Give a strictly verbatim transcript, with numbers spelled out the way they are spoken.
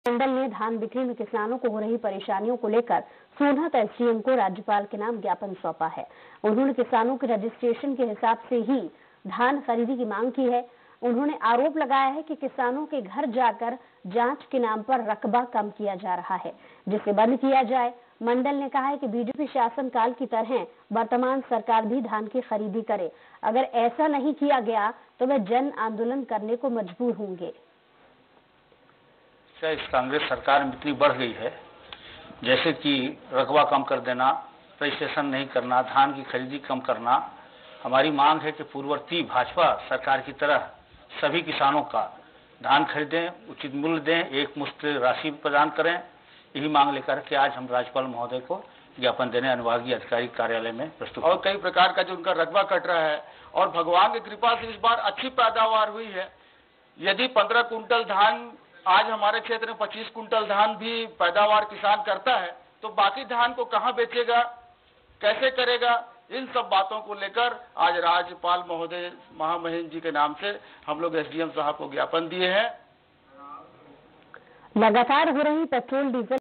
मंडल ने धान बिक्री में किसानों को हो रही परेशानियों को लेकर सोनहत एसडीएम को राज्यपाल के नाम ज्ञापन सौंपा है। उन्होंने किसानों के रजिस्ट्रेशन के हिसाब से ही धान खरीदी की मांग की है। उन्होंने आरोप लगाया है कि किसानों के घर जाकर जांच के नाम पर रकबा कम किया जा रहा है, जिसे बंद किया जाए। मंडल ने कहा है कि बीजेपी शासन काल की तरह वर्तमान सरकार भी धान की खरीदी करे। अगर ऐसा नहीं किया गया तो वे जन आंदोलन करने को मजबूर होंगे। इस कांग्रेस सरकार में इतनी बढ़ गई है, जैसे कि रकबा कम कर देना, रजिस्ट्रेशन नहीं करना, धान की खरीदी कम करना। हमारी मांग है कि पूर्ववर्ती भाजपा सरकार की तरह सभी किसानों का धान खरीदें, उचित मूल्य दें, एक मुश्त राशि प्रदान करें। यही मांग लेकर के आज हम राज्यपाल महोदय को ज्ञापन देने अनुभागीय अधिकारी कार्यालय में प्रस्तुत। और कई प्रकार का जो उनका रकबा कट रहा है और भगवान की कृपा से इस बार अच्छी पैदावार हुई है। यदि पंद्रह कुंटल धान आज हमारे क्षेत्र में पच्चीस कुंटल धान भी पैदावार किसान करता है, तो बाकी धान को कहां बेचेगा, कैसे करेगा? इन सब बातों को लेकर आज राज्यपाल महोदय महामहिम जी के नाम से हम लोग एसडीएम साहब को ज्ञापन दिए हैं। लगातार हो रही पेट्रोल डीजल